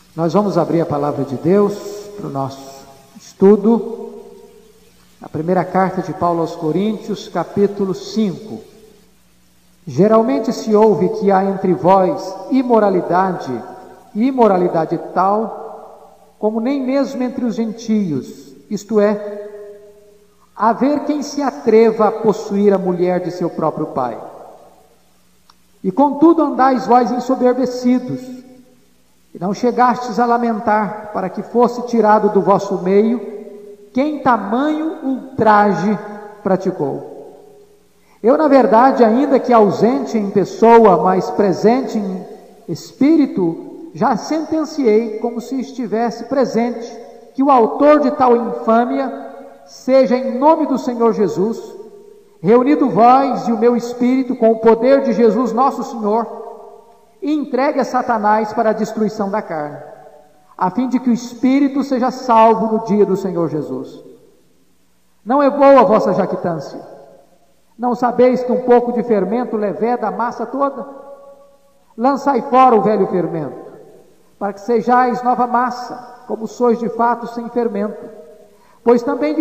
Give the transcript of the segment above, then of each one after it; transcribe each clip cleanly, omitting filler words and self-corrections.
Nós vamos abrir a palavra de Deus para o nosso estudo, a primeira carta de Paulo aos Coríntios, capítulo 5. Geralmente se ouve que há entre vós imoralidade tal, como nem mesmo entre os gentios, isto é, haver quem se atreva a possuir a mulher de seu próprio pai. E contudo andais vós ensoberbecidos, e não chegastes a lamentar, para que fosse tirado do vosso meio quem tamanho ultraje praticou. Eu, na verdade, ainda que ausente em pessoa, mas presente em espírito, já sentenciei, como se estivesse presente, que o autor de tal infâmia seja, em nome do Senhor Jesus, reunido vós e o meu espírito com o poder de Jesus nosso Senhor, e entregue a Satanás para a destruição da carne, a fim de que o espírito seja salvo no dia do Senhor Jesus. Não é boa a vossa jactância. Não sabeis que um pouco de fermento leveda a massa toda? Lançai fora o velho fermento, para que sejais nova massa, como sois de fato sem fermento. Pois também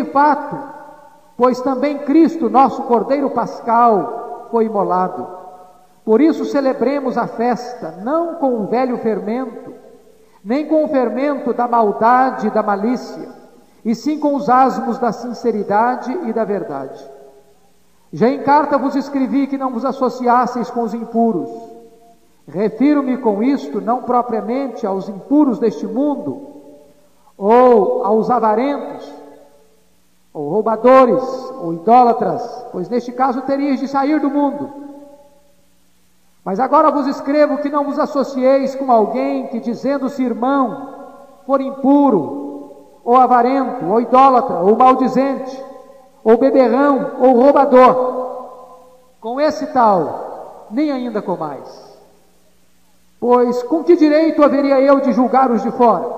Cristo, nosso Cordeiro Pascal, foi imolado. Por isso celebremos a festa, não com o velho fermento, nem com o fermento da maldade e da malícia, e sim com os asmos da sinceridade e da verdade. Já em carta vos escrevi que não vos associasseis com os impuros. Refiro-me com isto não propriamente aos impuros deste mundo, ou aos avarentos, ou roubadores, ou idólatras, pois neste caso terias de sair do mundo. Mas agora vos escrevo que não vos associeis com alguém que, dizendo-se irmão, for impuro, ou avarento, ou idólatra, ou maldizente, ou beberrão, ou roubador. Com esse tal, nem ainda comais. Pois com que direito haveria eu de julgar os de fora?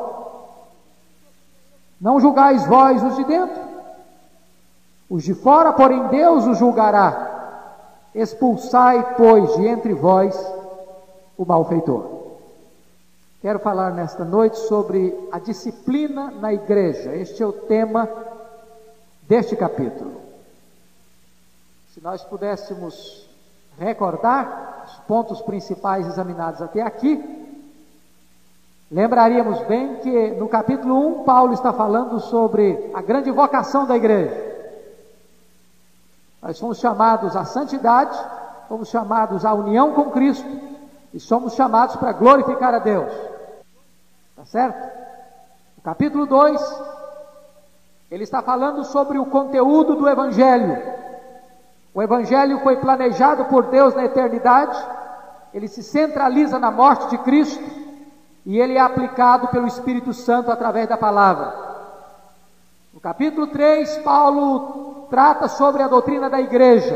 Não julgais vós os de dentro? Os de fora, porém, Deus os julgará. Expulsai, pois, de entre vós o malfeitor. Quero falar nesta noite sobre a disciplina na igreja. Este é o tema deste capítulo. Se nós pudéssemos recordar os pontos principais examinados até aqui, lembraríamos bem que no capítulo 1, Paulo está falando sobre a grande vocação da igreja. Nós somos chamados à santidade, somos chamados à união com Cristo e somos chamados para glorificar a Deus. Tá certo? No capítulo 2, ele está falando sobre o conteúdo do Evangelho. O Evangelho foi planejado por Deus na eternidade, ele se centraliza na morte de Cristo e ele é aplicado pelo Espírito Santo através da palavra. No capítulo 3, Paulo trata sobre a doutrina da igreja,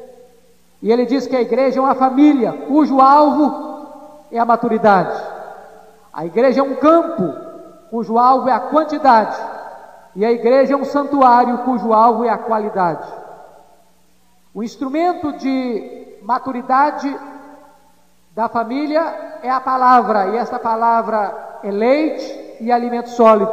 e ele diz que a igreja é uma família, cujo alvo é a maturidade. A igreja é um campo, cujo alvo é a quantidade, e a igreja é um santuário, cujo alvo é a qualidade. O instrumento de maturidade da família é a palavra, e essa palavra é leite e alimento sólido.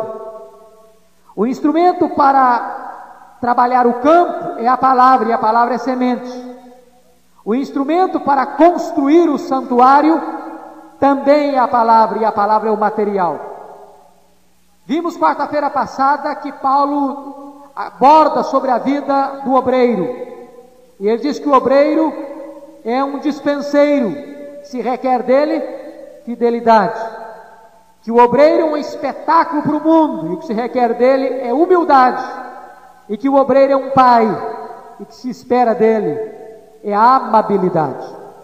O instrumento para trabalhar o campo é a palavra, e a palavra é semente. O instrumento para construir o santuário também é a palavra, e a palavra é o material. Vimos quarta-feira passada que Paulo aborda sobre a vida do obreiro, e ele diz que o obreiro é um dispenseiro, se requer dele fidelidade, que o obreiro é um espetáculo para o mundo, e o que se requer dele é humildade, e que o obreiro é um pai, e que se espera dele é a amabilidade.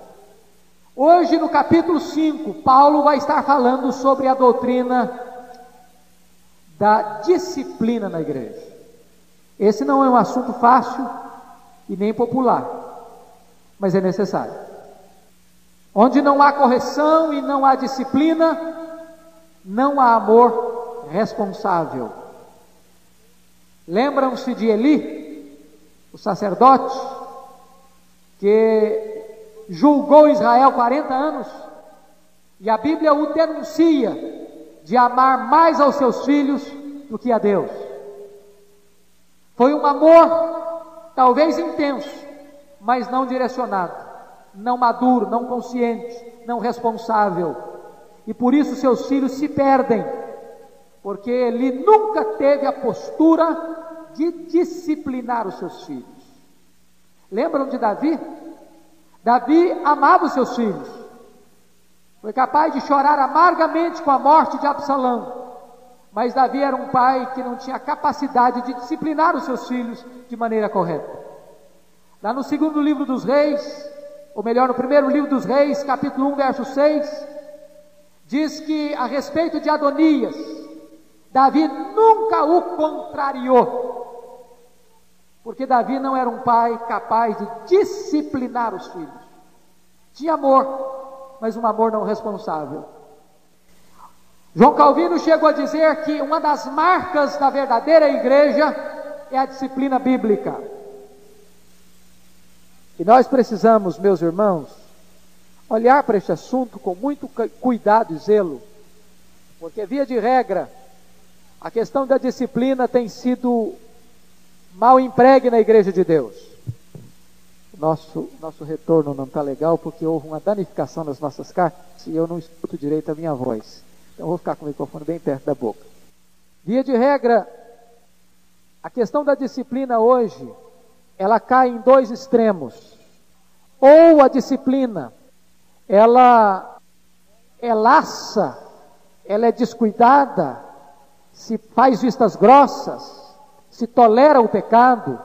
Hoje, no capítulo 5, Paulo vai estar falando sobre a doutrina da disciplina na igreja. Esse não é um assunto fácil e nem popular, mas é necessário. Onde não há correção e não há disciplina, não há amor responsável. Lembram-se de Eli, o sacerdote, que julgou Israel 40 anos, e a Bíblia o denuncia de amar mais aos seus filhos do que a Deus. Foi um amor talvez intenso, mas não direcionado, não maduro, não consciente, não responsável. E por isso seus filhos se perdem, porque ele nunca teve a postura de disciplinar os seus filhos. Lembram de Davi? Davi amava os seus filhos. Foi capaz de chorar amargamente com a morte de Absalão. Mas Davi era um pai que não tinha capacidade de disciplinar os seus filhos de maneira correta. Lá no segundo livro dos reis, ou melhor, no primeiro livro dos reis, capítulo 1, verso 6, diz que a respeito de Adonias, Davi nunca o contrariou, porque Davi não era um pai capaz de disciplinar os filhos. Tinha amor, mas um amor não responsável. João Calvino chegou a dizer que uma das marcas da verdadeira igreja é a disciplina bíblica. E nós precisamos, meus irmãos, olhar para este assunto com muito cuidado e zelo, porque via de regra, a questão da disciplina tem sido mal empregue na igreja de Deus. Nosso retorno não está legal porque houve uma danificação nas nossas cartas e eu não escuto direito a minha voz. Então eu vou ficar com o microfone bem perto da boca. Via de regra, a questão da disciplina hoje, ela cai em dois extremos. Ou a disciplina, ela é laça, ela é descuidada, se faz vistas grossas, se tolera o pecado,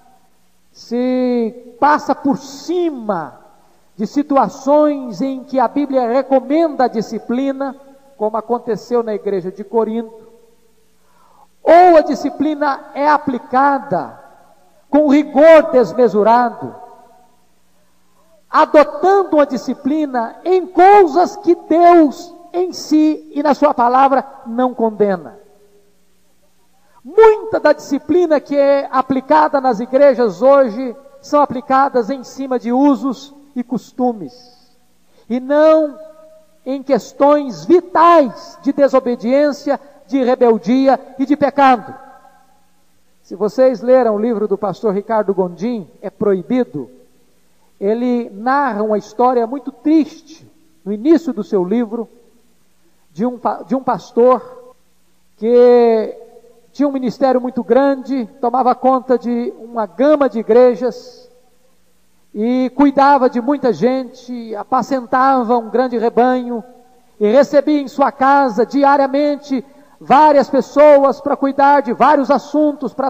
se passa por cima de situações em que a Bíblia recomenda a disciplina, como aconteceu na igreja de Corinto. Ou a disciplina é aplicada com rigor desmesurado, adotando uma disciplina em coisas que Deus em si e na sua palavra não condena. Muita da disciplina que é aplicada nas igrejas hoje são aplicadas em cima de usos e costumes, e não em questões vitais de desobediência, de rebeldia e de pecado. Se vocês leram o livro do pastor Ricardo Gondim, É Proibido, ele narra uma história muito triste, no início do seu livro, de um pastor que tinha um ministério muito grande, tomava conta de uma gama de igrejas, e cuidava de muita gente, apacentava um grande rebanho, e recebia em sua casa diariamente várias pessoas para cuidar de vários assuntos, para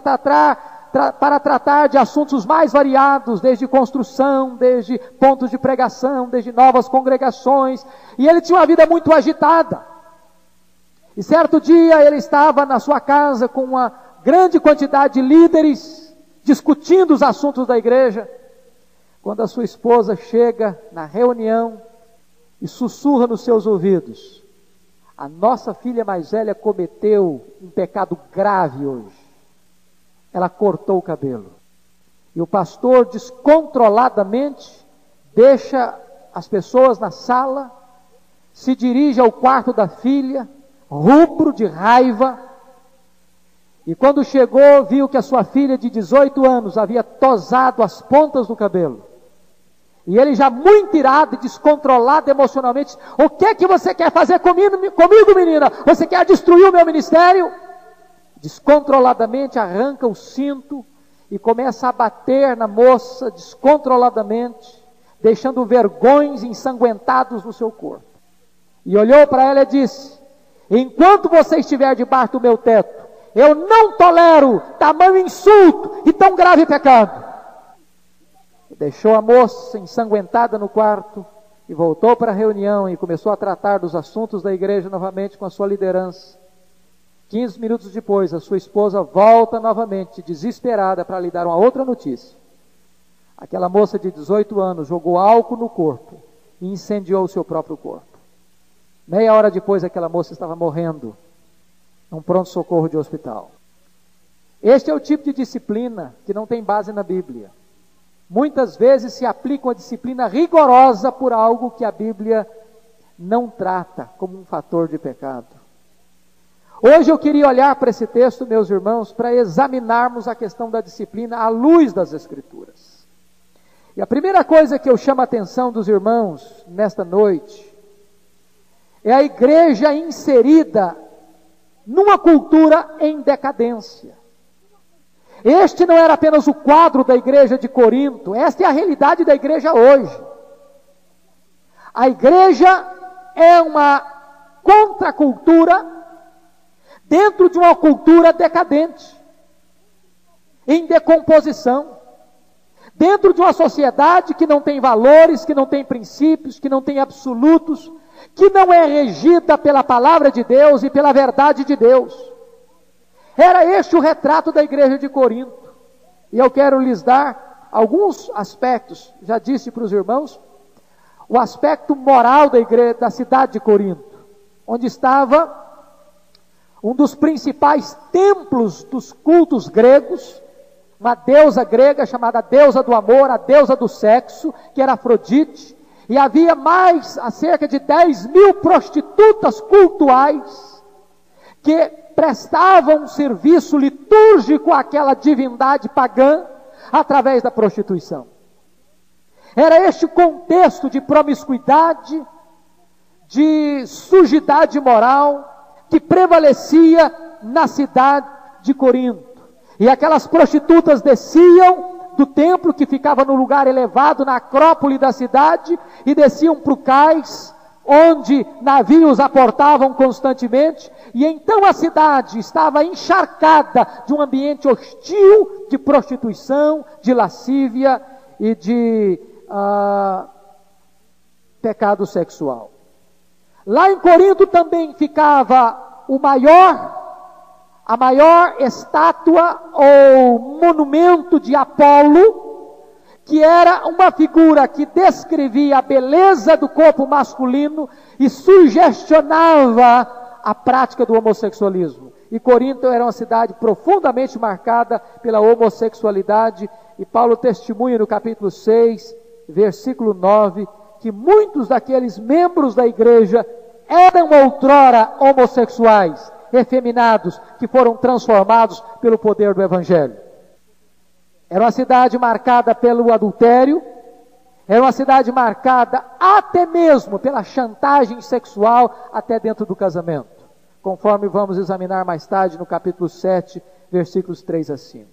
tratar de assuntos mais variados, desde construção, desde pontos de pregação, desde novas congregações, e ele tinha uma vida muito agitada. E certo dia ele estava na sua casa com uma grande quantidade de líderes, discutindo os assuntos da igreja, quando a sua esposa chega na reunião e sussurra nos seus ouvidos: a nossa filha mais velha cometeu um pecado grave hoje. Ela cortou o cabelo. E o pastor descontroladamente deixa as pessoas na sala, se dirige ao quarto da filha, rubro de raiva, e quando chegou, viu que a sua filha de 18 anos havia tosado as pontas do cabelo. E ele já muito irado e descontrolado emocionalmente: o que é que você quer fazer comigo, menina? Você quer destruir o meu ministério? Descontroladamente arranca o cinto e começa a bater na moça descontroladamente, deixando vergões ensanguentados no seu corpo. E olhou para ela e disse: enquanto você estiver debaixo do meu teto, eu não tolero tamanho insulto e tão grave pecado. Deixou a moça ensanguentada no quarto e voltou para a reunião e começou a tratar dos assuntos da igreja novamente com a sua liderança. 15 minutos depois, a sua esposa volta novamente, desesperada, para lhe dar uma outra notícia. Aquela moça de 18 anos jogou álcool no corpo e incendiou o seu próprio corpo. Meia hora depois, aquela moça estava morrendo num pronto-socorro de hospital. Este é o tipo de disciplina que não tem base na Bíblia. Muitas vezes se aplica uma disciplina rigorosa por algo que a Bíblia não trata como um fator de pecado. Hoje eu queria olhar para esse texto, meus irmãos, para examinarmos a questão da disciplina à luz das Escrituras. E a primeira coisa que eu chamo a atenção dos irmãos nesta noite é a igreja inserida numa cultura em decadência. Este não era apenas o quadro da igreja de Corinto, esta é a realidade da igreja hoje. A igreja é uma contracultura dentro de uma cultura decadente, em decomposição, dentro de uma sociedade que não tem valores, que não tem princípios, que não tem absolutos, que não é regida pela palavra de Deus e pela verdade de Deus. Era este o retrato da igreja de Corinto. E eu quero lhes dar alguns aspectos, já disse para os irmãos, o aspecto moral da igreja, da cidade de Corinto, onde estava um dos principais templos dos cultos gregos, uma deusa grega chamada deusa do amor, a deusa do sexo, que era Afrodite, e havia cerca de 10.000 prostitutas cultuais, que prestavam um serviço litúrgico àquela divindade pagã, através da prostituição. Era este contexto de promiscuidade, de sujidade moral, que prevalecia na cidade de Corinto. E aquelas prostitutas desciam do templo, que ficava no lugar elevado, na acrópole da cidade, e desciam para o cais, onde navios aportavam constantemente, e então a cidade estava encharcada de um ambiente hostil de prostituição, de lascívia e de pecado sexual. Lá em Corinto também ficava a maior estátua ou monumento de Apolo, que era uma figura que descrevia a beleza do corpo masculino e sugestionava a prática do homossexualismo. E Corinto era uma cidade profundamente marcada pela homossexualidade, e Paulo testemunha no capítulo 6, versículo 9, que muitos daqueles membros da igreja eram outrora homossexuais, efeminados, que foram transformados pelo poder do Evangelho. Era uma cidade marcada pelo adultério, era uma cidade marcada até mesmo pela chantagem sexual, até dentro do casamento, conforme vamos examinar mais tarde no capítulo 7, versículos 3 a 5.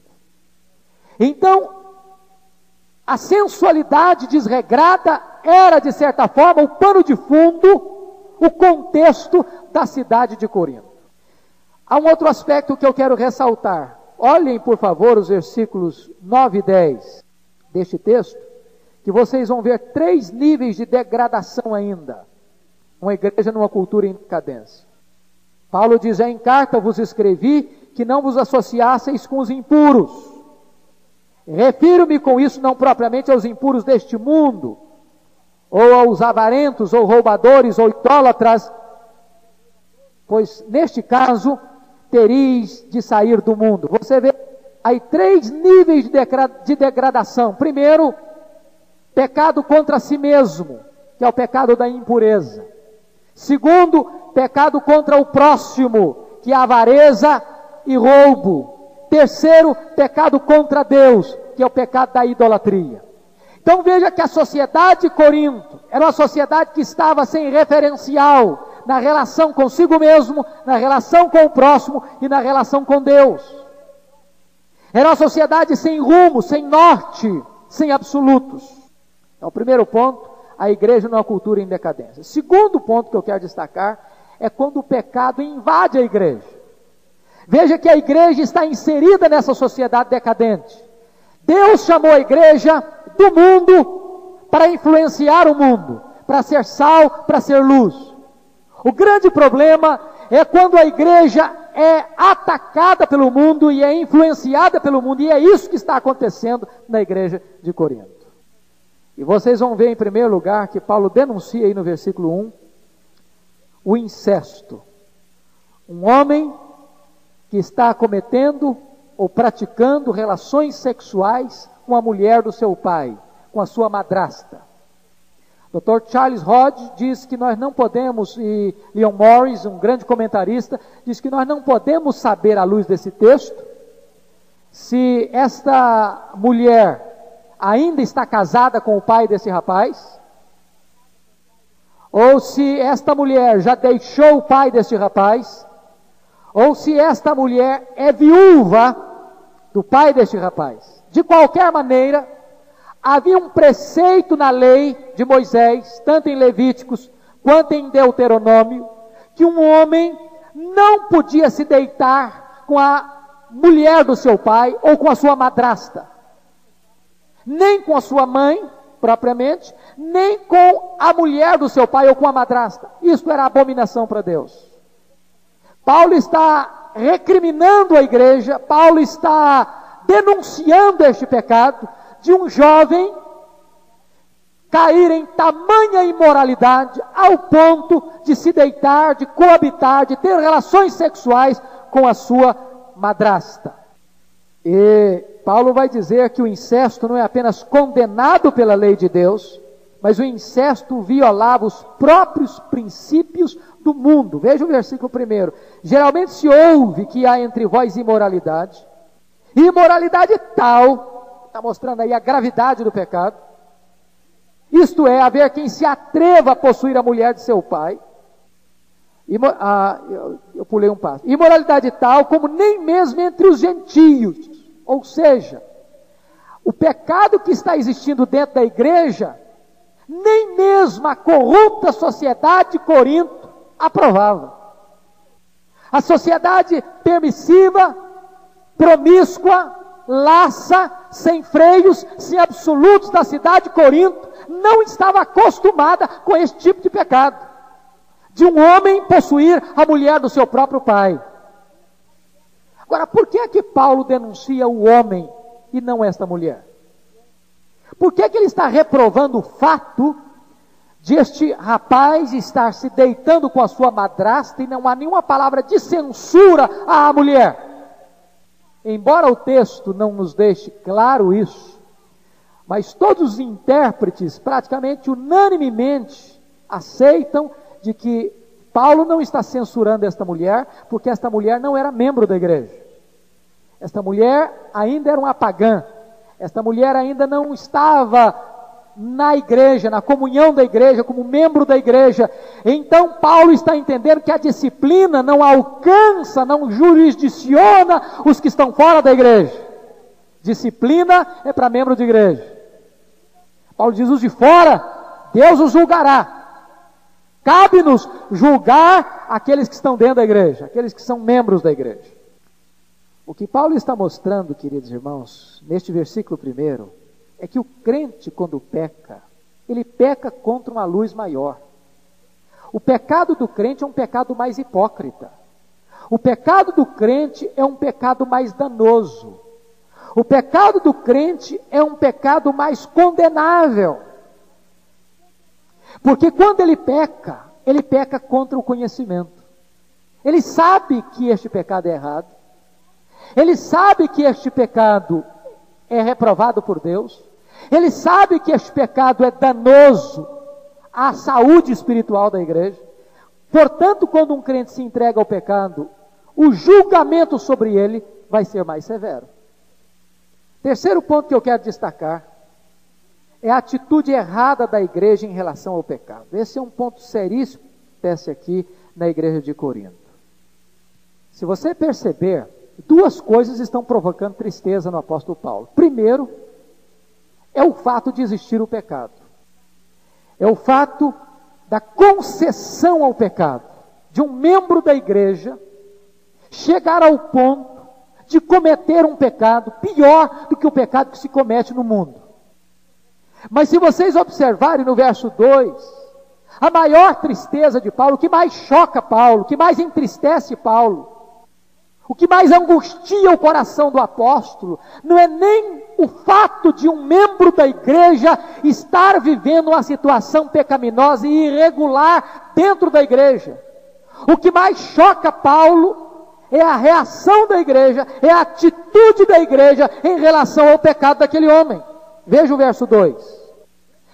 Então, a sensualidade desregrada era, de certa forma, o pano de fundo, o contexto da cidade de Corinto. Há um outro aspecto que eu quero ressaltar. Olhem, por favor, os versículos 9 e 10 deste texto, que vocês vão ver 3 níveis de degradação ainda. Uma igreja numa cultura em decadência. Paulo diz: em carta vos escrevi que não vos associasseis com os impuros. Refiro-me com isso não propriamente aos impuros deste mundo, ou aos avarentos, ou roubadores, ou idólatras, pois neste caso tereis de sair do mundo. Você vê aí 3 níveis de degradação. Primeiro, pecado contra si mesmo, que é o pecado da impureza. Segundo, pecado contra o próximo, que é a avareza e roubo. Terceiro, pecado contra Deus, que é o pecado da idolatria. Então veja que a sociedade de Corinto era uma sociedade que estava sem referencial na relação consigo mesmo, na relação com o próximo e na relação com Deus. Era uma sociedade sem rumo, sem norte, sem absolutos. Então, o primeiro ponto, a igreja numa cultura em decadência. Segundo ponto que eu quero destacar é quando o pecado invade a igreja. Veja que a igreja está inserida nessa sociedade decadente. Deus chamou a igreja do mundo para influenciar o mundo, para ser sal, para ser luz. O grande problema é quando a igreja é atacada pelo mundo e é influenciada pelo mundo, e é isso que está acontecendo na igreja de Corinto. E vocês vão ver em primeiro lugar que Paulo denuncia aí no versículo 1 o incesto. Um homem que está cometendo ou praticando relações sexuais com a mulher do seu pai, com a sua madrasta. Dr. Charles Hodge diz que nós não podemos, e Leon Morris, um grande comentarista, diz que nós não podemos saber, à luz desse texto, se esta mulher ainda está casada com o pai desse rapaz, ou se esta mulher já deixou o pai deste rapaz, ou se esta mulher é viúva do pai deste rapaz. De qualquer maneira, havia um preceito na lei de Moisés, tanto em Levíticos quanto em Deuteronômio, que um homem não podia se deitar com a mulher do seu pai ou com a sua madrasta, nem com a sua mãe, propriamente, nem com a mulher do seu pai ou com a madrasta. Isso era abominação para Deus. Paulo está recriminando a igreja, Paulo está denunciando este pecado de um jovem cair em tamanha imoralidade ao ponto de se deitar, de coabitar, de ter relações sexuais com a sua madrasta. E Paulo vai dizer que o incesto não é apenas condenado pela lei de Deus, mas o incesto violava os próprios princípios do mundo. Veja o versículo 1. Geralmente se ouve que há entre vós imoralidade, e imoralidade tal, está mostrando aí a gravidade do pecado, isto é, haver quem se atreva a possuir a mulher de seu pai. Eu pulei um passo. Imoralidade tal como nem mesmo entre os gentios. Ou seja, o pecado que está existindo dentro da igreja, nem mesmo a corrupta sociedade de Corinto aprovava. A sociedade permissiva, promíscua, laça, sem freios, sem absolutos da cidade de Corinto, não estava acostumada com esse tipo de pecado, de um homem possuir a mulher do seu próprio pai. Agora, por que é que Paulo denuncia o homem e não esta mulher? Por que é que ele está reprovando o fato de este rapaz estar se deitando com a sua madrasta e não há nenhuma palavra de censura à mulher? Embora o texto não nos deixe claro isso, mas todos os intérpretes, praticamente unanimemente, aceitam de que Paulo não está censurando esta mulher, porque esta mulher não era membro da igreja. Esta mulher ainda era uma pagã. Esta mulher ainda não estava na igreja, na comunhão da igreja, como membro da igreja. Então Paulo está entendendo que a disciplina não alcança, não jurisdiciona os que estão fora da igreja. Disciplina é para membro de igreja. Paulo diz: os de fora, Deus os julgará. Cabe-nos julgar aqueles que estão dentro da igreja, aqueles que são membros da igreja. O que Paulo está mostrando, queridos irmãos, neste versículo 1, é que o crente, quando peca, ele peca contra uma luz maior. O pecado do crente é um pecado mais hipócrita. O pecado do crente é um pecado mais danoso. O pecado do crente é um pecado mais condenável. Porque quando ele peca contra o conhecimento. Ele sabe que este pecado é errado. Ele sabe que este pecado é reprovado por Deus. Ele sabe que este pecado é danoso à saúde espiritual da igreja. Portanto, quando um crente se entrega ao pecado, o julgamento sobre ele vai ser mais severo. Terceiro ponto que eu quero destacar é a atitude errada da igreja em relação ao pecado. Esse é um ponto seríssimo que acontece aqui na igreja de Corinto. Se você perceber, duas coisas estão provocando tristeza no apóstolo Paulo. Primeiro, é o fato de existir o pecado. É o fato da concessão ao pecado, de um membro da igreja chegar ao ponto de cometer um pecado pior do que o pecado que se comete no mundo. Mas se vocês observarem no verso 2, a maior tristeza de Paulo, o que mais choca Paulo, o que mais entristece Paulo, o que mais angustia o coração do apóstolo, não é nem o fato de um membro da igreja estar vivendo uma situação pecaminosa e irregular dentro da igreja. O que mais choca Paulo é a reação da igreja, é a atitude da igreja em relação ao pecado daquele homem. Veja o verso 2.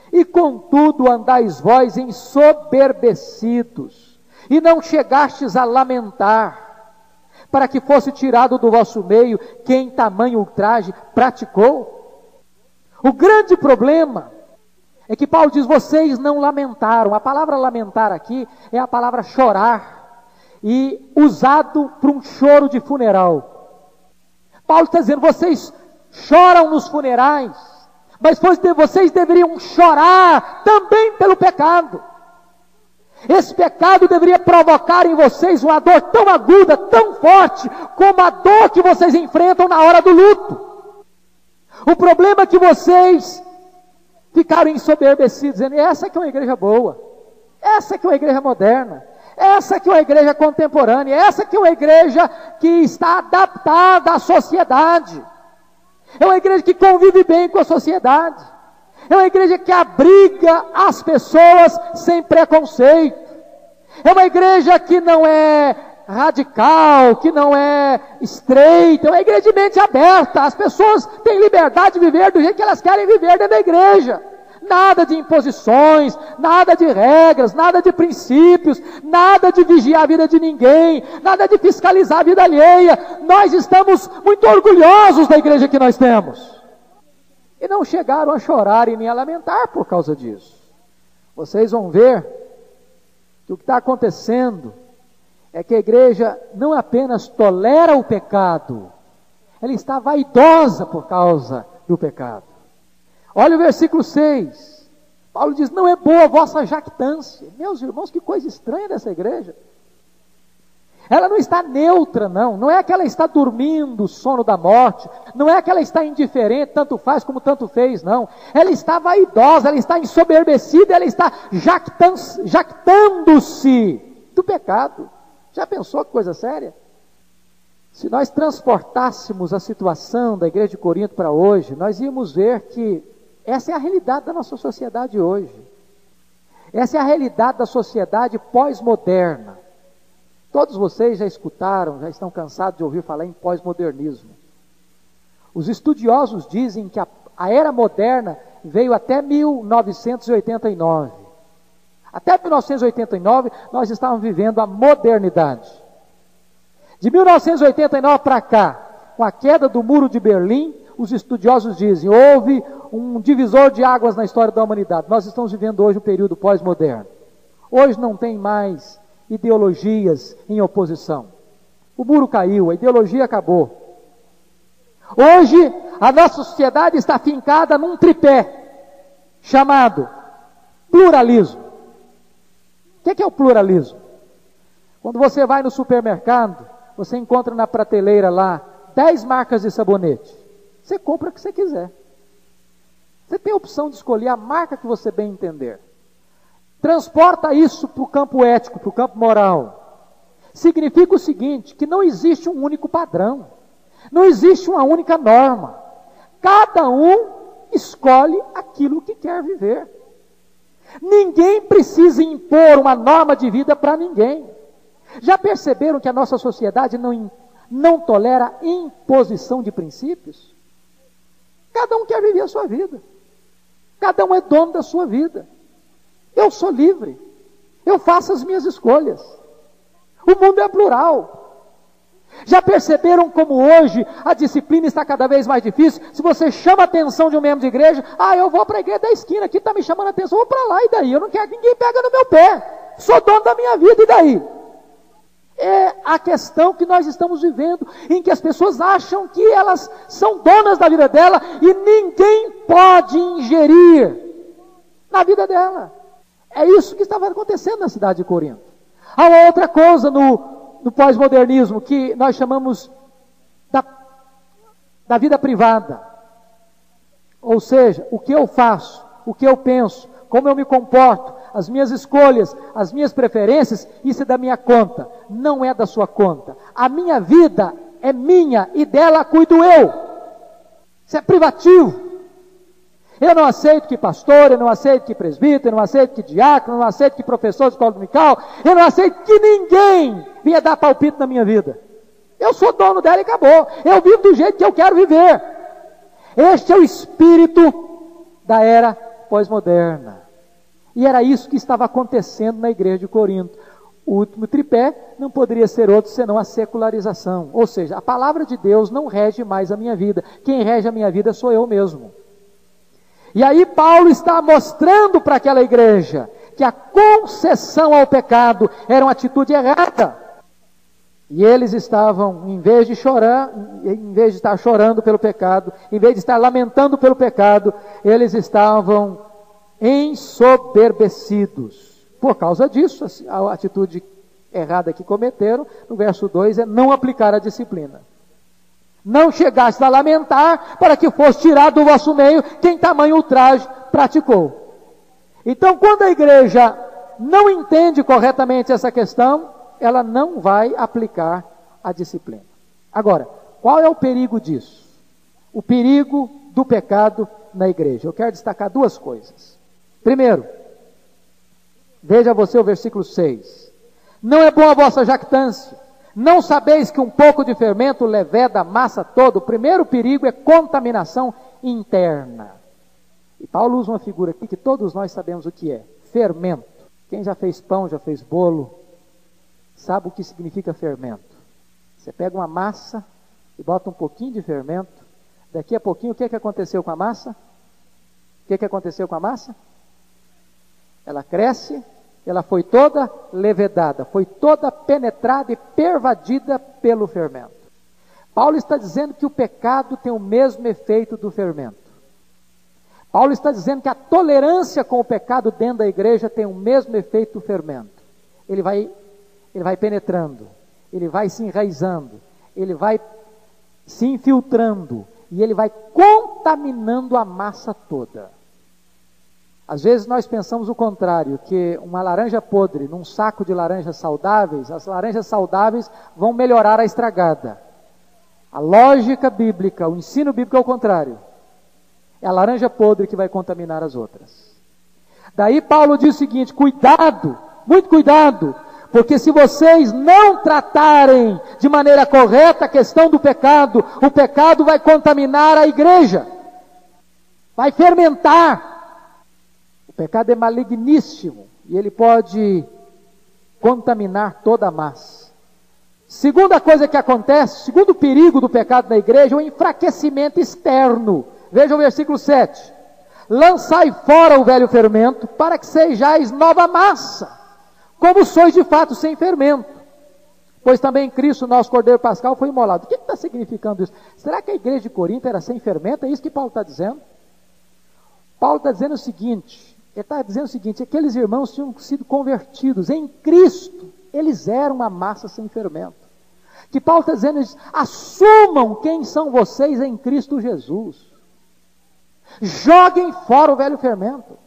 E contudo andais vós ensoberbecidos, e não chegastes a lamentar, para que fosse tirado do vosso meio quem tamanho ultraje praticou. O grande problema é que Paulo diz, vocês não lamentaram. A palavra lamentar aqui é a palavra chorar, e usado para um choro de funeral. Paulo está dizendo, vocês choram nos funerais, mas vocês deveriam chorar também pelo pecado. Esse pecado deveria provocar em vocês uma dor tão aguda, tão forte, como a dor que vocês enfrentam na hora do luto. O problema é que vocês ficaram ensoberbecidos, dizendo, essa que é uma igreja boa, essa que é uma igreja moderna, essa que é uma igreja contemporânea, essa que é uma igreja que está adaptada à sociedade. É uma igreja que convive bem com a sociedade. É uma igreja que abriga as pessoas sem preconceito. É uma igreja que não é radical, que não é estreita. É uma igreja de mente aberta. As pessoas têm liberdade de viver do jeito que elas querem viver dentro da igreja. Nada de imposições, nada de regras, nada de princípios, nada de vigiar a vida de ninguém, nada de fiscalizar a vida alheia. Nós estamos muito orgulhosos da igreja que nós temos. E não chegaram a chorar e nem a lamentar por causa disso. Vocês vão ver que o que está acontecendo é que a igreja não apenas tolera o pecado, ela está vaidosa por causa do pecado. Olha o versículo 6, Paulo diz, não é boa a vossa jactância. Meus irmãos, que coisa estranha dessa igreja. Ela não está neutra, não é que ela está dormindo o sono da morte, não é que ela está indiferente, tanto faz como tanto fez, não. Ela está vaidosa, ela está ensoberbecida, ela está jactando-se do pecado. Já pensou que coisa séria? Se nós transportássemos a situação da igreja de Corinto para hoje, nós íamos ver que essa é a realidade da nossa sociedade hoje. Essa é a realidade da sociedade pós-moderna. Todos vocês já escutaram, já estão cansados de ouvir falar em pós-modernismo. Os estudiosos dizem que a era moderna veio até 1989. Até 1989 nós estávamos vivendo a modernidade. De 1989 para cá, com a queda do Muro de Berlim, os estudiosos dizem, houve um divisor de águas na história da humanidade. Nós estamos vivendo hoje um período pós-moderno. Hoje não tem mais ideologias em oposição. O muro caiu, a ideologia acabou. Hoje, a nossa sociedade está fincada num tripé, chamado pluralismo. O que é o pluralismo? Quando você vai no supermercado, você encontra na prateleira lá 10 marcas de sabonete. Você compra o que você quiser. Você tem a opção de escolher a marca que você bem entender. Transporta isso para o campo ético, para o campo moral. Significa o seguinte, que não existe um único padrão. Não existe uma única norma. Cada um escolhe aquilo que quer viver. Ninguém precisa impor uma norma de vida para ninguém. Já perceberam que a nossa sociedade não tolera imposição de princípios? Cada um quer viver a sua vida. Cada um é dono da sua vida. Eu sou livre. Eu faço as minhas escolhas. O mundo é plural. Já perceberam como hoje a disciplina está cada vez mais difícil? Se você chama a atenção de um membro de igreja, eu vou para a igreja da esquina, aqui está me chamando a atenção, eu vou para lá, e daí? Eu não quero que ninguém pegue no meu pé. Sou dono da minha vida, e daí? É a questão que nós estamos vivendo, em que as pessoas acham que elas são donas da vida dela, e ninguém pode ingerir na vida dela. É isso que estava acontecendo na cidade de Corinto. Há uma outra coisa no pós-modernismo, que nós chamamos da vida privada. Ou seja, o que eu faço, o que eu penso, como eu me comporto, as minhas escolhas, as minhas preferências, isso é da minha conta, não é da sua conta. A minha vida é minha e dela cuido eu. Isso é privativo. Eu não aceito que pastor, eu não aceito que presbítero, eu não aceito que diácono, eu não aceito que professor de escola dominical, eu não aceito que ninguém venha dar palpite na minha vida. Eu sou dono dela e acabou. Eu vivo do jeito que eu quero viver. Este é o espírito da era pós-moderna. E era isso que estava acontecendo na igreja de Corinto. O último tripé não poderia ser outro senão a secularização. Ou seja, a palavra de Deus não rege mais a minha vida. Quem rege a minha vida sou eu mesmo. E aí Paulo está mostrando para aquela igreja que a concessão ao pecado era uma atitude errada. E eles estavam, em vez de estar chorando pelo pecado, em vez de estar lamentando pelo pecado, eles estavam ensoberbecidos. Por causa disso, a atitude errada que cometeram, no verso 2, é não aplicar a disciplina. Não chegaste a lamentar para que fosse tirado do vosso meio quem tamanho ultraje praticou. Então, quando a igreja não entende corretamente essa questão, ela não vai aplicar a disciplina. Agora, qual é o perigo disso? O perigo do pecado na igreja. Eu quero destacar duas coisas. Primeiro, veja você o versículo 6. Não é boa a vossa jactância. Não sabeis que um pouco de fermento leveda a massa toda? O primeiro perigo é contaminação interna. E Paulo usa uma figura aqui que todos nós sabemos o que é. Fermento. Quem já fez pão, já fez bolo, sabe o que significa fermento. Você pega uma massa e bota um pouquinho de fermento. Daqui a pouquinho, o que aconteceu com a massa? O que aconteceu com a massa? Ela cresce, ela foi toda levedada, foi toda penetrada e pervadida pelo fermento. Paulo está dizendo que o pecado tem o mesmo efeito do fermento. Paulo está dizendo que a tolerância com o pecado dentro da igreja tem o mesmo efeito do fermento. Ele vai penetrando, ele vai se enraizando, ele vai se infiltrando e ele vai contaminando a massa toda. Às vezes nós pensamos o contrário, que uma laranja podre num saco de laranjas saudáveis, as laranjas saudáveis vão melhorar a estragada. A lógica bíblica, o ensino bíblico é o contrário. É a laranja podre que vai contaminar as outras. Daí Paulo diz o seguinte: cuidado, muito cuidado, porque se vocês não tratarem de maneira correta a questão do pecado, o pecado vai contaminar a igreja, vai fermentar. O pecado é maligníssimo e ele pode contaminar toda a massa. Segunda coisa que acontece, segundo perigo do pecado na igreja, é o enfraquecimento externo. Veja o versículo 7. Lançai fora o velho fermento, para que sejais nova massa, como sois de fato sem fermento. Pois também Cristo, nosso Cordeiro Pascal, foi imolado. O que está significando isso? Será que a igreja de Corinto era sem fermento? É isso que Paulo está dizendo? Paulo está dizendo o seguinte, aqueles irmãos tinham sido convertidos em Cristo, eles eram uma massa sem fermento. Que Paulo está dizendo isso, assumam quem são vocês em Cristo Jesus. Joguem fora o velho fermento.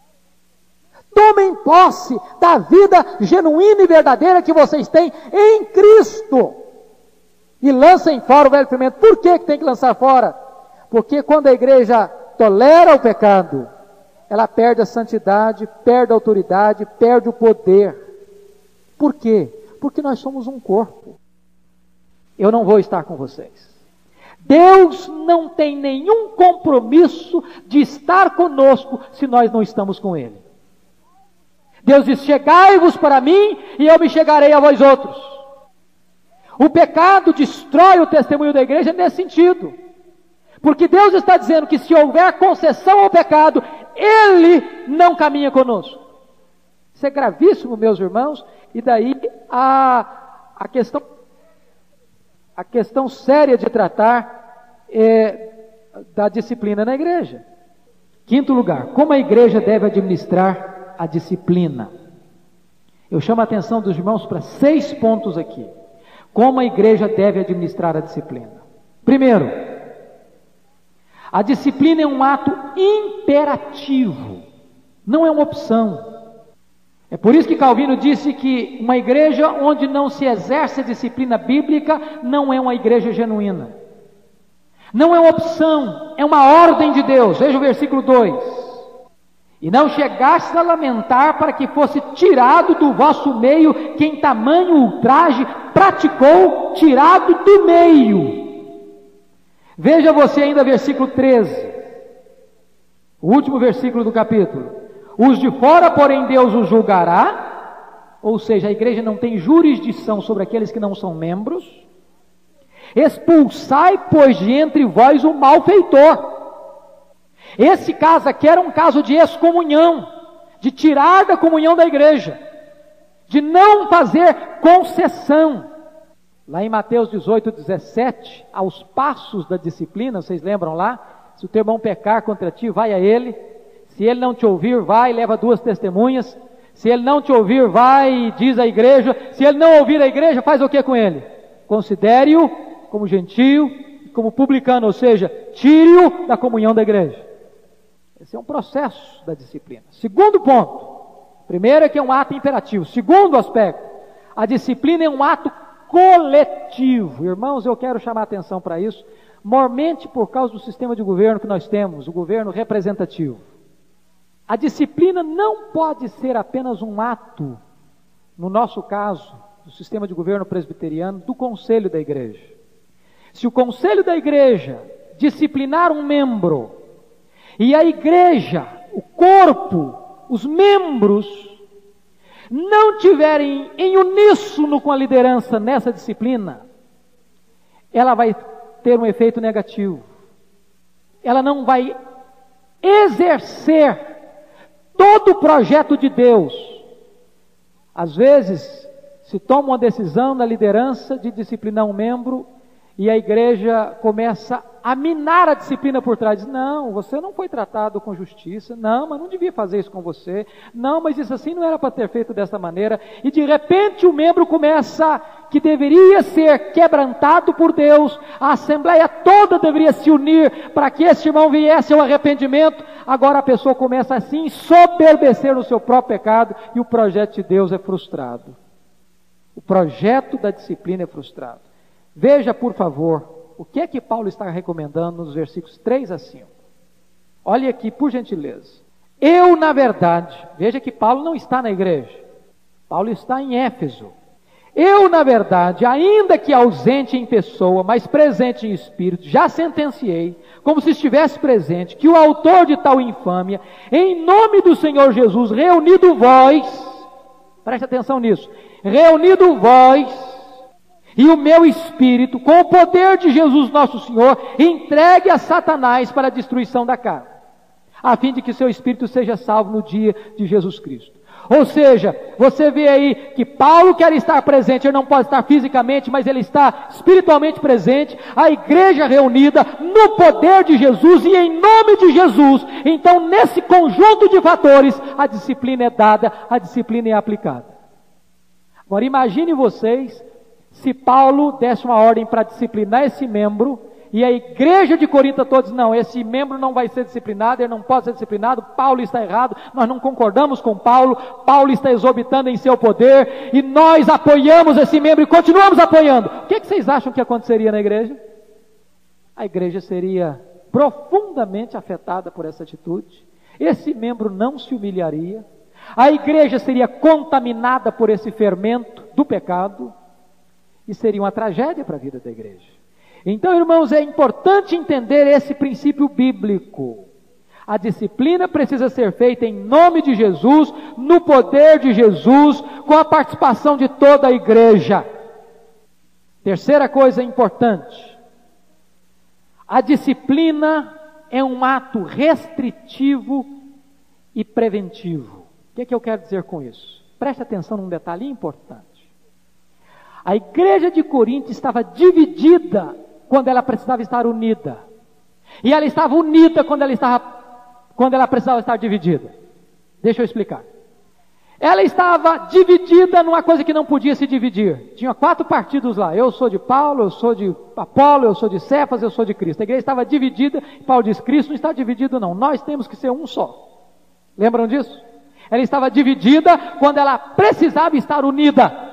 Tomem posse da vida genuína e verdadeira que vocês têm em Cristo. E lancem fora o velho fermento. Por que tem que lançar fora? Porque quando a igreja tolera o pecado, ela perde a santidade, perde a autoridade, perde o poder. Por quê? Porque nós somos um corpo. Eu não vou estar com vocês. Deus não tem nenhum compromisso de estar conosco se nós não estamos com Ele. Deus diz: chegai-vos para mim e eu me chegarei a vós outros. O pecado destrói o testemunho da igreja nesse sentido. Porque Deus está dizendo que se houver concessão ao pecado, Ele não caminha conosco. Isso é gravíssimo, meus irmãos. E daí a questão séria de tratar da disciplina na igreja. Quinto lugar, como a igreja deve administrar a disciplina? Eu chamo a atenção dos irmãos para 6 pontos aqui. Como a igreja deve administrar a disciplina? Primeiro, a disciplina é um ato imperativo, não é uma opção. É por isso que Calvino disse que uma igreja onde não se exerce a disciplina bíblica não é uma igreja genuína. Não é uma opção, é uma ordem de Deus. Veja o versículo 2. E não chegastes a lamentar para que fosse tirado do vosso meio quem tamanho ultraje praticou, tirado do meio. Veja você ainda versículo 13. O último versículo do capítulo. Os de fora, porém, Deus os julgará, ou seja, a igreja não tem jurisdição sobre aqueles que não são membros. Expulsai, pois, de entre vós o malfeitor. Esse caso aqui era um caso de excomunhão, de tirar da comunhão da igreja, de não fazer concessão. Lá em Mateus 18, 17, aos passos da disciplina, vocês lembram lá? Se o teu irmão pecar contra ti, vai a ele. Se ele não te ouvir, vai e leva 2 testemunhas. Se ele não te ouvir, vai e diz à igreja. Se ele não ouvir a igreja, faz o que com ele? Considere-o como gentio, como publicano, ou seja, tire-o da comunhão da igreja. Esse é um processo da disciplina. Segundo ponto. Primeiro é que é um ato imperativo. Segundo aspecto, a disciplina é um ato coletivo. Irmãos, eu quero chamar a atenção para isso, mormente por causa do sistema de governo que nós temos, o governo representativo. A disciplina não pode ser apenas um ato, no nosso caso, do sistema de governo presbiteriano, do conselho da igreja. Se o conselho da igreja disciplinar um membro, e a igreja, o corpo, os membros, não tiverem em uníssono com a liderança nessa disciplina, ela vai ter um efeito negativo. Ela não vai exercer todo o projeto de Deus. Às vezes, se toma uma decisão da liderança de disciplinar um membro, e a igreja começa a minar a disciplina por trás. Diz, não, você não foi tratado com justiça. Não, mas não devia fazer isso com você. Não, mas isso assim não era para ter feito dessa maneira. E de repente o membro começa, que deveria ser quebrantado por Deus, a assembleia toda deveria se unir para que esse irmão viesse ao arrependimento. Agora a pessoa começa assim, soberbecer no seu próprio pecado, e o projeto de Deus é frustrado. O projeto da disciplina é frustrado. Veja, por favor, o que é que Paulo está recomendando nos versículos 3 a 5. Olhe aqui, por gentileza. Eu, na verdade, veja que Paulo não está na igreja. Paulo está em Éfeso. Eu, na verdade, ainda que ausente em pessoa, mas presente em espírito, já sentenciei, como se estivesse presente, que o autor de tal infâmia, em nome do Senhor Jesus, reunido vós, preste atenção nisso, reunido vós, e o meu espírito, com o poder de Jesus nosso Senhor, entregue a Satanás para a destruição da carne, a fim de que seu espírito seja salvo no dia de Jesus Cristo. Ou seja, você vê aí que Paulo quer estar presente, ele não pode estar fisicamente, mas ele está espiritualmente presente, a igreja reunida no poder de Jesus e em nome de Jesus. Então, nesse conjunto de fatores, a disciplina é dada, a disciplina é aplicada. Agora, imagine vocês, se Paulo desse uma ordem para disciplinar esse membro, e a igreja de Corinto todos, não, esse membro não vai ser disciplinado, ele não pode ser disciplinado, Paulo está errado, nós não concordamos com Paulo, Paulo está exorbitando em seu poder, e nós apoiamos esse membro e continuamos apoiando. O que vocês acham que aconteceria na igreja? A igreja seria profundamente afetada por essa atitude, esse membro não se humilharia, a igreja seria contaminada por esse fermento do pecado, e seria uma tragédia para a vida da igreja. Então, irmãos, é importante entender esse princípio bíblico. A disciplina precisa ser feita em nome de Jesus, no poder de Jesus, com a participação de toda a igreja. Terceira coisa importante. A disciplina é um ato restritivo e preventivo. O que é que eu quero dizer com isso? Preste atenção num detalhe importante. A igreja de Corinto estava dividida quando ela precisava estar unida. E ela estava unida quando ela precisava estar dividida. Deixa eu explicar. Ela estava dividida numa coisa que não podia se dividir. Tinha 4 partidos lá. Eu sou de Paulo, eu sou de Apolo, eu sou de Cefas, eu sou de Cristo. A igreja estava dividida. Paulo diz, Cristo não está dividido não. Nós temos que ser um só. Lembram disso? Ela estava dividida quando ela precisava estar unida.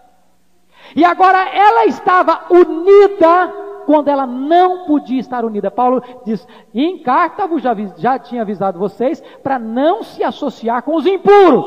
E agora ela estava unida quando ela não podia estar unida. Paulo diz, em carta já tinha avisado vocês para não se associar com os impuros.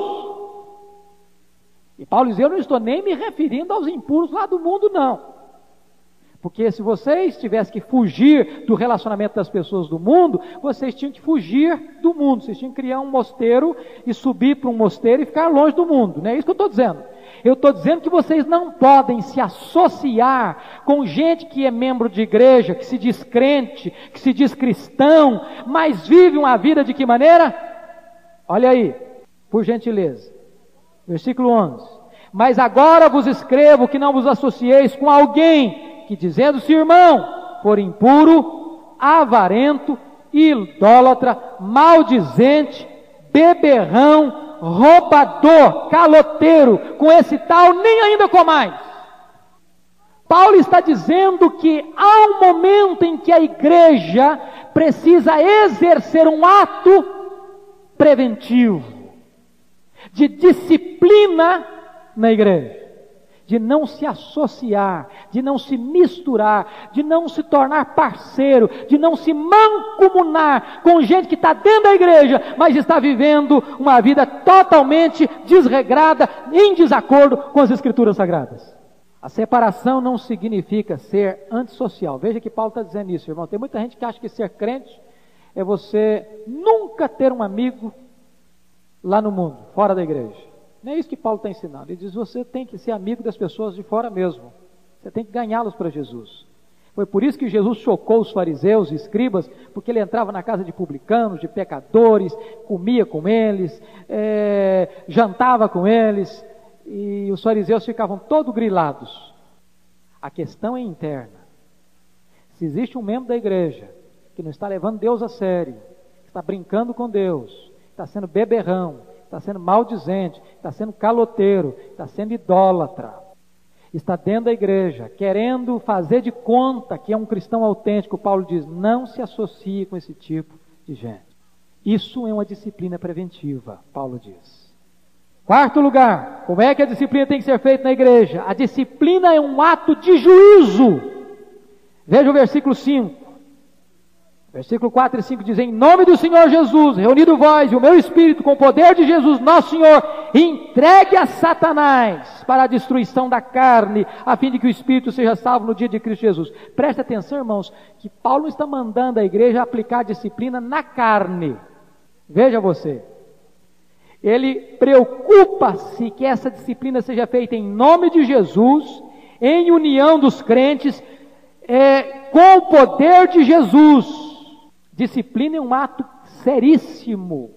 E Paulo diz, eu não estou nem me referindo aos impuros lá do mundo não. Porque se vocês tivessem que fugir do relacionamento das pessoas do mundo, vocês tinham que fugir do mundo. Vocês tinham que criar um mosteiro e subir para um mosteiro e ficar longe do mundo. Não é isso que eu estou dizendo. Eu estou dizendo que vocês não podem se associar com gente que é membro de igreja, que se diz crente, que se diz cristão, mas vive uma vida de que maneira? Olha aí, por gentileza. Versículo 11. Mas agora vos escrevo que não vos associeis com alguém que, dizendo-se irmão, for impuro, avarento, idólatra, maldizente, beberrão, roubador, caloteiro, com esse tal nem ainda comais. Paulo está dizendo que há um momento em que a igreja precisa exercer um ato preventivo, de disciplina na igreja, de não se associar, de não se misturar, de não se tornar parceiro, de não se mancomunar com gente que está dentro da igreja, mas está vivendo uma vida totalmente desregrada, em desacordo com as Escrituras Sagradas. A separação não significa ser antissocial. Veja que Paulo está dizendo isso, irmão. Tem muita gente que acha que ser crente é você nunca ter um amigo lá no mundo, fora da igreja. Não é isso que Paulo está ensinando. Ele diz, você tem que ser amigo das pessoas de fora mesmo. Você tem que ganhá-los para Jesus. Foi por isso que Jesus chocou os fariseus e escribas, porque ele entrava na casa de publicanos, de pecadores, comia com eles, jantava com eles, e os fariseus ficavam todos grilados. A questão é interna. Se existe um membro da igreja que não está levando Deus a sério, que está brincando com Deus, está sendo beberrão, está sendo maldizente, está sendo caloteiro, está sendo idólatra, está dentro da igreja, querendo fazer de conta que é um cristão autêntico, Paulo diz, não se associe com esse tipo de gente. Isso é uma disciplina preventiva, Paulo diz. Quarto lugar, como é que a disciplina tem que ser feita na igreja? A disciplina é um ato de juízo. Veja o versículo 5. Versículo 4 e 5 diz, em nome do Senhor Jesus, reunido vós e o meu Espírito com o poder de Jesus, nosso Senhor, entregue a Satanás para a destruição da carne, a fim de que o Espírito seja salvo no dia de Cristo Jesus. Preste atenção, irmãos, que Paulo está mandando a igreja aplicar disciplina na carne. Veja você, ele preocupa-se que essa disciplina seja feita em nome de Jesus, em união dos crentes, com o poder de Jesus. Disciplina é um ato seríssimo,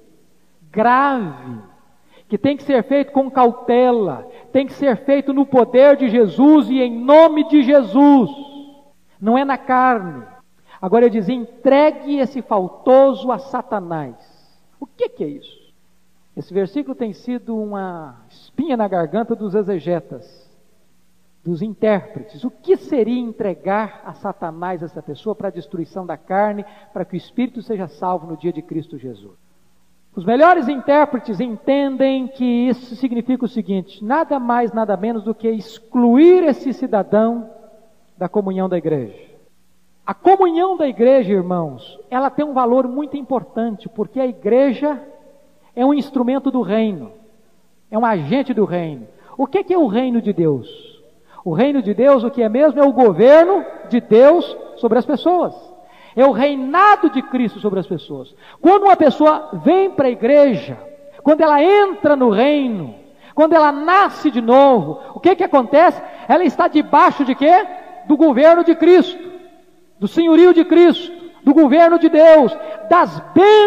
grave, que tem que ser feito com cautela, tem que ser feito no poder de Jesus e em nome de Jesus, não é na carne. Agora ele diz, entregue esse faltoso a Satanás. O que é isso? Esse versículo tem sido uma espinha na garganta dos exegetas, dos intérpretes. O que seria entregar a Satanás essa pessoa para a destruição da carne, para que o Espírito seja salvo no dia de Cristo Jesus? Os melhores intérpretes entendem que isso significa o seguinte, nada mais, nada menos do que excluir esse cidadão da comunhão da igreja. A comunhão da igreja, irmãos, ela tem um valor muito importante, porque a igreja é um instrumento do reino, é um agente do reino. O que é o reino de Deus? O reino de Deus, o que é mesmo? É o governo de Deus sobre as pessoas. É o reinado de Cristo sobre as pessoas. Quando uma pessoa vem para a igreja, quando ela entra no reino, quando ela nasce de novo, o que acontece? Ela está debaixo de quê? Do governo de Cristo, do senhorio de Cristo, do governo de Deus, das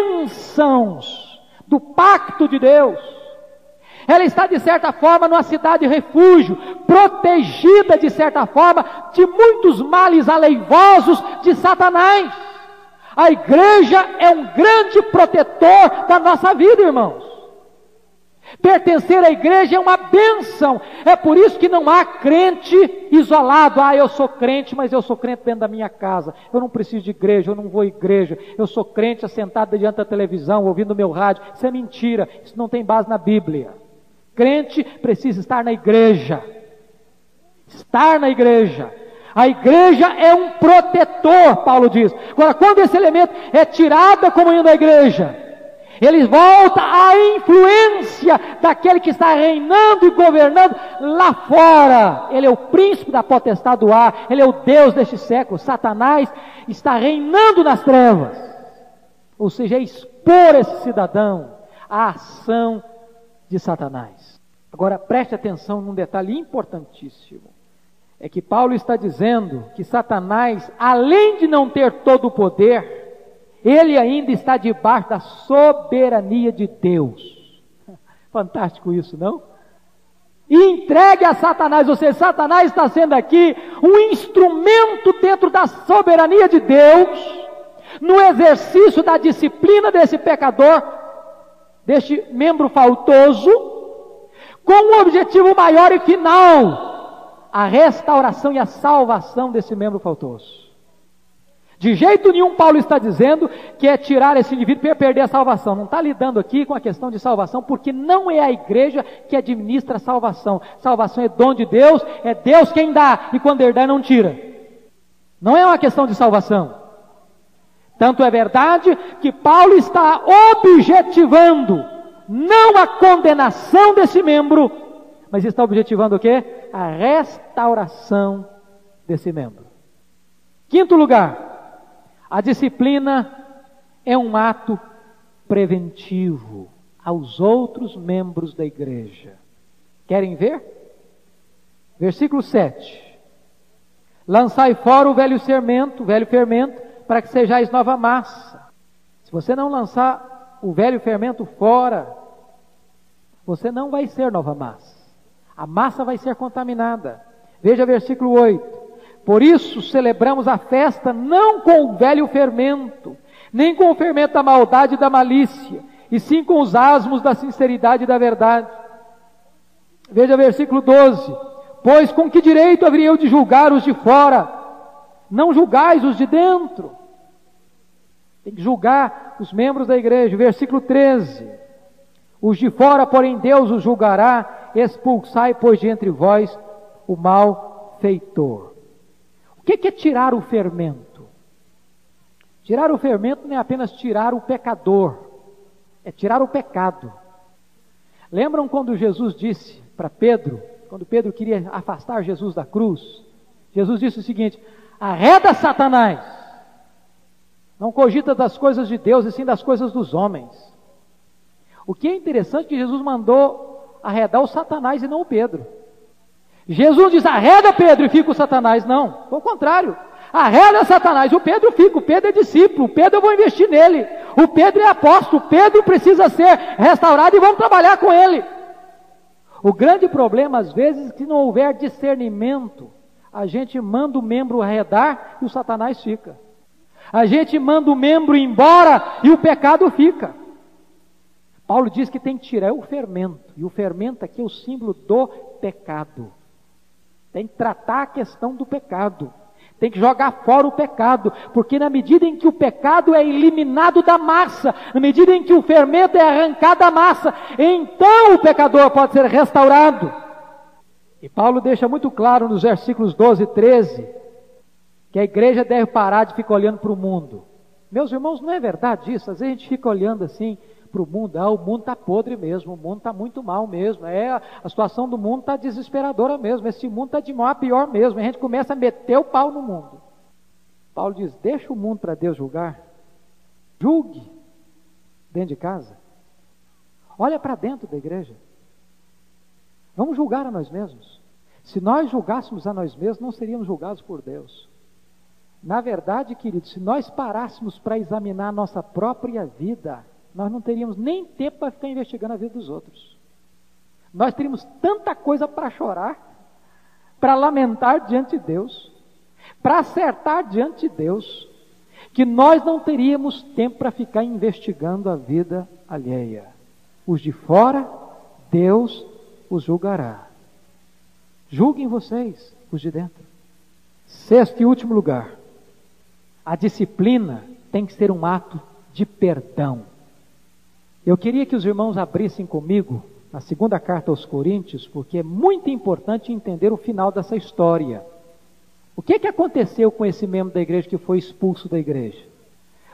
bênçãos, do pacto de Deus. Ela está de certa forma numa cidade refúgio, protegida de certa forma de muitos males aleivosos de Satanás. A igreja é um grande protetor da nossa vida, irmãos. Pertencer à igreja é uma bênção. É por isso que não há crente isolado. Eu sou crente, mas eu sou crente dentro da minha casa. Eu não preciso de igreja, eu não vou à igreja. Eu sou crente assentado diante da televisão, ouvindo o meu rádio. Isso é mentira, isso não tem base na Bíblia. Crente precisa estar na igreja. Estar na igreja. A igreja é um protetor, Paulo diz. Agora, quando esse elemento é tirado da comunhão da igreja, Ele volta à influência daquele que está reinando e governando lá fora. Ele é o príncipe da potestade do ar, ele é o Deus deste século. Satanás está reinando nas trevas. Ou seja, é expor esse cidadão à ação de Satanás. Agora preste atenção num detalhe importantíssimo. É que Paulo está dizendo que Satanás, além de não ter todo o poder, ele ainda está debaixo da soberania de Deus. Fantástico isso, não? E entregue a Satanás, ou seja, Satanás está sendo aqui um instrumento dentro da soberania de Deus, no exercício da disciplina desse pecador, deste membro faltoso, com um objetivo maior e final, a restauração e a salvação desse membro faltoso. De jeito nenhum Paulo está dizendo que é tirar esse indivíduo para perder a salvação. Não está lidando aqui com a questão de salvação, porque não é a igreja que administra a salvação. Salvação é dom de Deus, é Deus quem dá, e quando ele dá não tira. Não é uma questão de salvação. Tanto é verdade que Paulo está objetivando não a condenação desse membro, mas está objetivando o quê? A restauração desse membro. Quinto lugar, a disciplina é um ato preventivo aos outros membros da igreja. Querem ver? Versículo 7. Lançai fora o velho fermento, para que sejais nova massa. Se você não lançar o velho fermento fora, você não vai ser nova massa. A massa vai ser contaminada. Veja versículo 8. Por isso celebramos a festa não com o velho fermento, nem com o fermento da maldade e da malícia, e sim com os asmos da sinceridade e da verdade. Veja versículo 12. Pois com que direito haveria eu de julgar os de fora? Não julgais os de dentro. Tem que julgar os membros da igreja. Versículo 13. Os de fora, porém, Deus os julgará. Expulsai, pois, de entre vós o malfeitor. O que é tirar o fermento? Tirar o fermento não é apenas tirar o pecador, é tirar o pecado. Lembram quando Jesus disse para Pedro, quando Pedro queria afastar Jesus da cruz? Jesus disse o seguinte: arreda Satanás, não cogita das coisas de Deus e sim das coisas dos homens. O que é interessante é que Jesus mandou arredar o Satanás e não o Pedro. Jesus diz: arreda Pedro e fica o Satanás. Não, foi o contrário. Arreda Satanás, o Pedro fica. O Pedro é discípulo, o Pedro eu vou investir nele. O Pedro é apóstolo, o Pedro precisa ser restaurado e vamos trabalhar com ele. O grande problema às vezes é que não houver discernimento. A gente manda o membro arredar e o Satanás fica. A gente manda o membro embora e o pecado fica. Paulo diz que tem que tirar o fermento. E o fermento aqui é o símbolo do pecado. Tem que tratar a questão do pecado. Tem que jogar fora o pecado. Porque na medida em que o pecado é eliminado da massa, na medida em que o fermento é arrancado da massa, então o pecador pode ser restaurado. E Paulo deixa muito claro nos versículos 12 e 13, que a igreja deve parar de ficar olhando para o mundo. Meus irmãos, não é verdade isso? Às vezes a gente fica olhando assim para o mundo, o mundo está podre mesmo, o mundo está muito mal mesmo, a situação do mundo está desesperadora mesmo, esse mundo está de mal a pior mesmo, a gente começa a meter o pau no mundo. Paulo diz: deixa o mundo para Deus julgar, julgue dentro de casa, olha para dentro da igreja, vamos julgar a nós mesmos. Se nós julgássemos a nós mesmos, não seríamos julgados por Deus. Na verdade, queridos, se nós parássemos para examinar a nossa própria vida, nós não teríamos nem tempo para ficar investigando a vida dos outros. Nós teríamos tanta coisa para chorar, para lamentar diante de Deus, para acertar diante de Deus, que nós não teríamos tempo para ficar investigando a vida alheia. Os de fora, Deus os julgará. Julguem vocês, os de dentro. Sexto e último lugar, a disciplina tem que ser um ato de perdão. Eu queria que os irmãos abrissem comigo na segunda carta aos Coríntios, porque é muito importante entender o final dessa história. O que aconteceu com esse membro da igreja que foi expulso da igreja?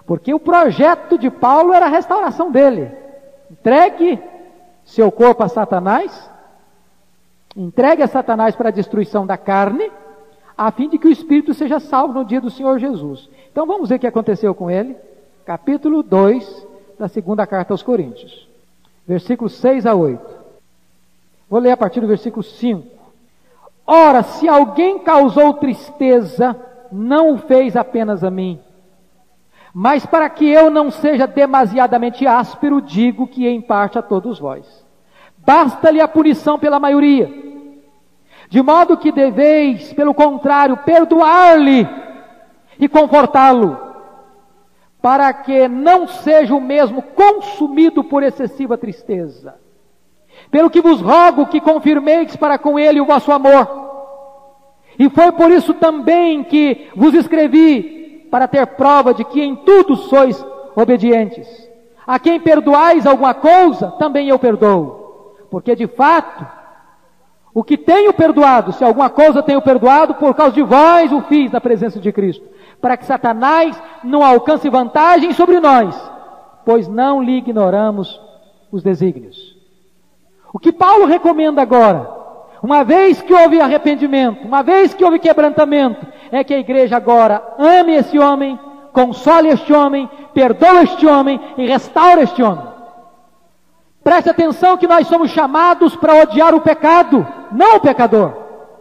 Porque o projeto de Paulo era a restauração dele. Entregue seu corpo a Satanás, entregue a Satanás para a destruição da carne, a fim de que o espírito seja salvo no dia do Senhor Jesus. Então vamos ver o que aconteceu com ele. Capítulo 2 da segunda carta aos Coríntios, versículos 6 a 8. Vou ler a partir do versículo 5. Ora, se alguém causou tristeza, não o fez apenas a mim, mas para que eu não seja demasiadamente áspero, digo que em parte a todos vós. Basta-lhe a punição pela maioria, de modo que deveis, pelo contrário, perdoar-lhe e confortá-lo, para que não seja o mesmo consumido por excessiva tristeza. Pelo que vos rogo que confirmeis para com ele o vosso amor. E foi por isso também que vos escrevi, para ter prova de que em tudo sois obedientes. A quem perdoais alguma coisa, também eu perdoo. Porque de fato, o que tenho perdoado, se alguma coisa tenho perdoado, por causa de vós o fiz na presença de Cristo, para que Satanás não alcance vantagem sobre nós, pois não lhe ignoramos os desígnios. O que Paulo recomenda agora, uma vez que houve arrependimento, uma vez que houve quebrantamento, é que a igreja agora ame esse homem, console este homem, perdoe este homem e restaure este homem. Preste atenção que nós somos chamados para odiar o pecado, não o pecador.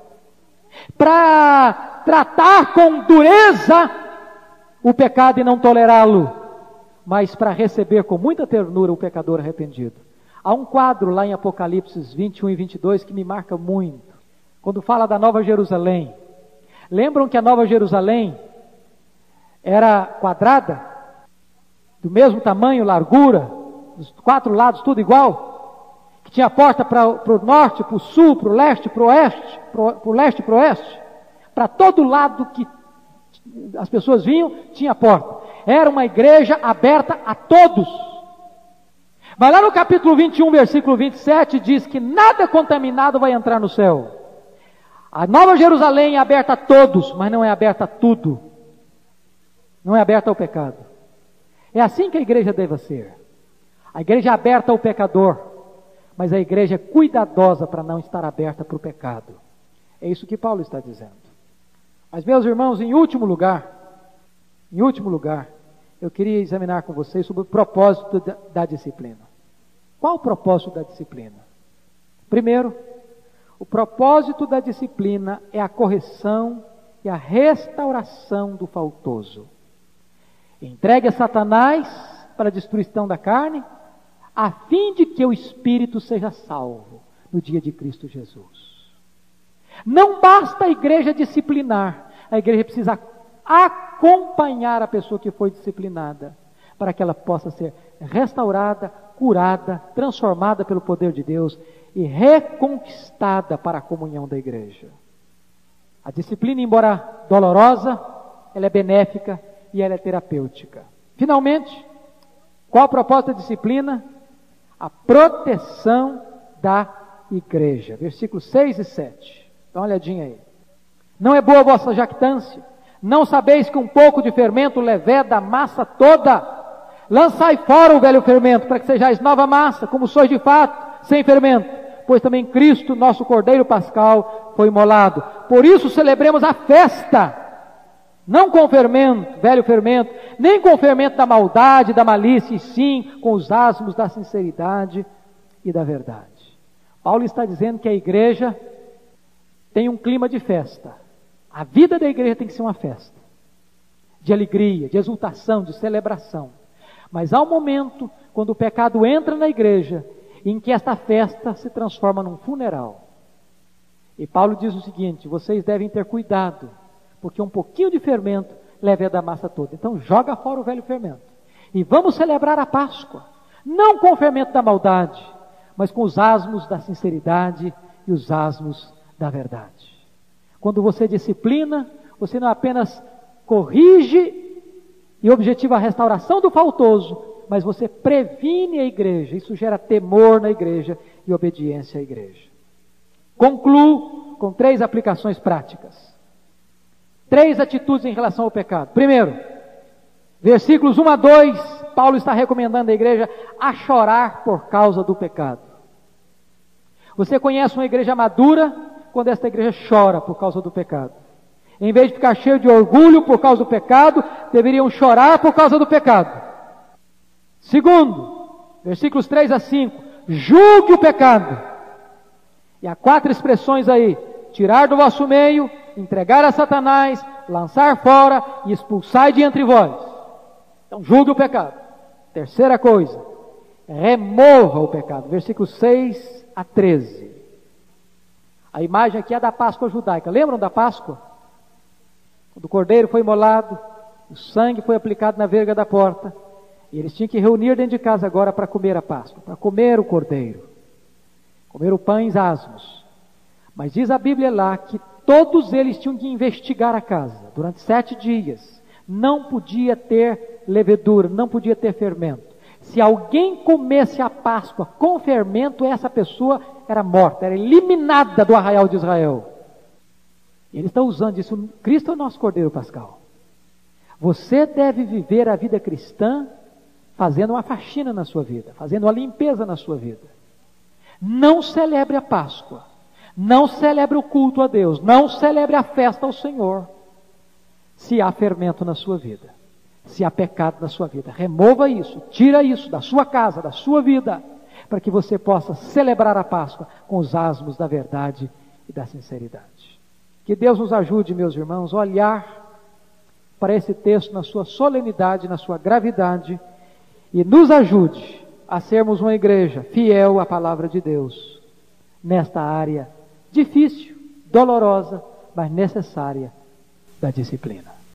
Para tratar com dureza o pecado e não tolerá-lo, mas para receber com muita ternura o pecador arrependido. Há um quadro lá em Apocalipse 21 e 22 que me marca muito, quando fala da Nova Jerusalém. Lembram que a Nova Jerusalém era quadrada, do mesmo tamanho, largura, dos 4 lados tudo igual, que tinha porta para o norte, para o sul, para o leste, para o oeste, para o leste e para o oeste, para todo lado que as pessoas vinham, tinha porta. Era uma igreja aberta a todos. Mas lá no capítulo 21, versículo 27, diz que nada contaminado vai entrar no céu. A Nova Jerusalém é aberta a todos, mas não é aberta a tudo. Não é aberta ao pecado. É assim que a igreja deve ser. A igreja é aberta ao pecador, mas a igreja é cuidadosa para não estar aberta para o pecado. É isso que Paulo está dizendo. Mas, meus irmãos, em último lugar, eu queria examinar com vocês sobre o propósito da disciplina. Qual o propósito da disciplina? Primeiro, o propósito da disciplina é a correção e a restauração do faltoso. Entregue a Satanás para a destruição da carne, a fim de que o espírito seja salvo no dia de Cristo Jesus. Não basta a igreja disciplinar, a igreja precisa acompanhar a pessoa que foi disciplinada, para que ela possa ser restaurada, curada, transformada pelo poder de Deus e reconquistada para a comunhão da igreja. A disciplina, embora dolorosa, ela é benéfica e ela é terapêutica. Finalmente, qual a proposta da disciplina? A proteção da igreja. Versículos 6 e 7. Dá uma olhadinha aí. Não é boa a vossa jactância? Não sabeis que um pouco de fermento leveda a massa toda? Lançai fora o velho fermento, para que sejais nova massa, como sois de fato, sem fermento. Pois também Cristo, nosso Cordeiro Pascal, foi imolado. Por isso celebremos a festa, não com fermento, velho fermento, nem com o fermento da maldade, da malícia, e sim com os asmos da sinceridade e da verdade. Paulo está dizendo que a igreja tem um clima de festa. A vida da igreja tem que ser uma festa, de alegria, de exultação, de celebração. Mas há um momento, quando o pecado entra na igreja, em que esta festa se transforma num funeral. E Paulo diz o seguinte: vocês devem ter cuidado, porque um pouquinho de fermento leveda a massa toda. Então joga fora o velho fermento. E vamos celebrar a Páscoa, não com o fermento da maldade, mas com os asmos da sinceridade e os asmos da verdade. Quando você disciplina, você não apenas corrige e objetiva a restauração do faltoso, mas você previne a igreja. Isso gera temor na igreja e obediência à igreja. Concluo com 3 aplicações práticas. 3 atitudes em relação ao pecado. Primeiro, Versículos 1 a 2, Paulo está recomendando à igreja a chorar por causa do pecado. Você conhece uma igreja madura quando esta igreja chora por causa do pecado. Em vez de ficar cheio de orgulho por causa do pecado, deveriam chorar por causa do pecado. Segundo, versículos 3 a 5, julgue o pecado. E há 4 expressões aí: tirar do vosso meio, entregar a Satanás, lançar fora e expulsar de entre vós. Então julgue o pecado. Terceira coisa, remova o pecado. Versículos 6 a 13. A imagem aqui é da Páscoa judaica. Lembram da Páscoa? Quando o cordeiro foi imolado, o sangue foi aplicado na verga da porta, e eles tinham que reunir dentro de casa agora para comer a Páscoa, para comer o cordeiro, comer o pães asmos. Mas diz a Bíblia lá que todos eles tinham que investigar a casa durante 7 dias. Não podia ter levedura, não podia ter fermento. Se alguém comesse a Páscoa com fermento, essa pessoa era morta, era eliminada do arraial de Israel. E eles estão usando isso. Cristo é o nosso Cordeiro Pascal. Você deve viver a vida cristã fazendo uma faxina na sua vida, fazendo uma limpeza na sua vida. Não celebre a Páscoa, não celebre o culto a Deus, não celebre a festa ao Senhor, se há fermento na sua vida, se há pecado na sua vida. Remova isso, tira isso da sua casa, da sua vida, para que você possa celebrar a Páscoa com os asmos da verdade e da sinceridade. Que Deus nos ajude, meus irmãos, a olhar para esse texto na sua solenidade, na sua gravidade, e nos ajude a sermos uma igreja fiel à palavra de Deus, nesta área difícil, dolorosa, mas necessária da disciplina.